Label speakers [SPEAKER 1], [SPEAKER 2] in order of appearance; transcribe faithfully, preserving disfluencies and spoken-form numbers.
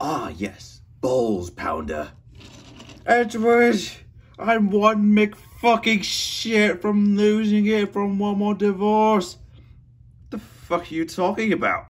[SPEAKER 1] Ah, yes. Balls pounder.
[SPEAKER 2] Edward, I'm one McFucking shit from losing it from one more divorce.
[SPEAKER 1] What the fuck are you talking about?